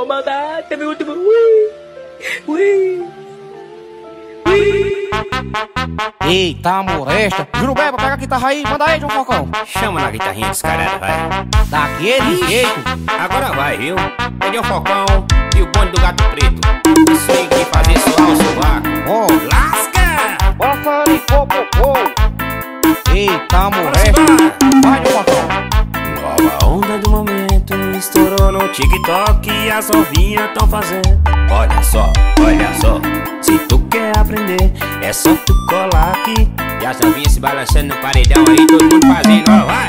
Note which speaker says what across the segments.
Speaker 1: Vou mandar, teve o último. Ui, ui, ui.
Speaker 2: Eita, molesta. Jurubeba, pega a guitarra aí, manda aí, João Falcão.
Speaker 3: Chama na guitarrinha dos caras, vai.
Speaker 2: Daquele jeito.
Speaker 3: Agora vai, viu? Peguei o Falcão e o bonde do Gato Preto. Isso aí que fazer soar o sovaco.
Speaker 2: Ó,
Speaker 3: Lasca!
Speaker 2: bota ali, popopô. Eita, molesta. Vai, João Falcão.
Speaker 3: Nova onda do momento estourou no TikTok e as novinhas tão fazendo. Olha só, se tu quer aprender, é só tu colar aqui. E as novinhas se balançando no paredão aí, todo mundo fazendo, ó, vai!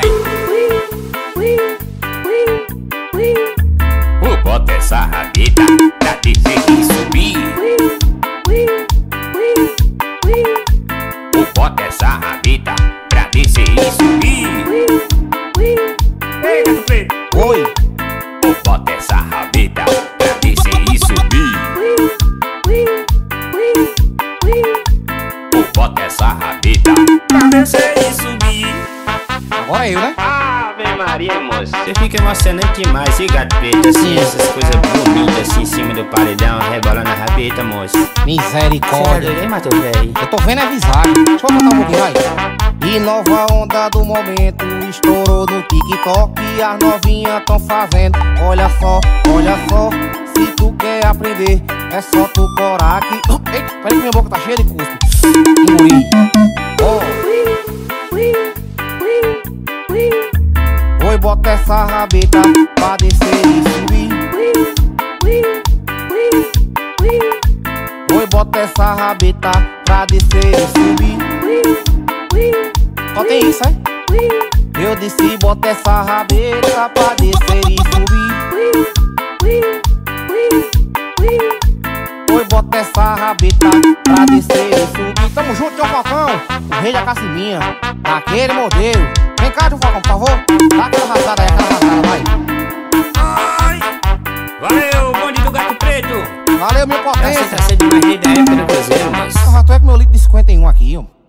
Speaker 3: Bota essa rabeta pra descer e subir. Bota essa rabeta pra descer e subir. Ei, Gato Preto!
Speaker 2: Oi.
Speaker 3: Bota essa rabeta pra descer e subir. Bota essa rabeta pra descer e subir.
Speaker 2: Agora eu, né?
Speaker 3: Ave Maria, moço. Você fica emocionante demais, e Gato Preto? Assim, essas coisas bonitas assim em cima do paredão, rebolando a rabeta, moço.
Speaker 2: Misericórdia.
Speaker 3: Você matou, velho?
Speaker 2: Eu tô vendo é visagem. Deixa eu botar um pouquinho, vai. E nova onda do momento estourou no TikTok e as novinhas tão fazendo. Olha só, se tu quer aprender, é só tu corar aqui. Eita, peraí que minha boca tá cheia de cuspe. Engoli. Oi, bota essa rabeta pra descer e subir. Oi, bota essa rabeta pra descer e subir. Só tem isso, é? Eu desci, bota essa rabeta pra descer e subir. Oi, bota essa rabeta pra descer e subir. Tamo junto, João Falcão, o rei da Caciminha, daquele modelo. Vem cá, João Falcão, por favor. Dá aquela arrasada aí, vai.
Speaker 3: Ai! Valeu, bonde do Gato Preto!
Speaker 2: Valeu, meu potência.
Speaker 3: Você tá sendo mais rei da época do Cruzeiro, moço.
Speaker 2: Eu já tô com meu litro de 51 aqui, ó.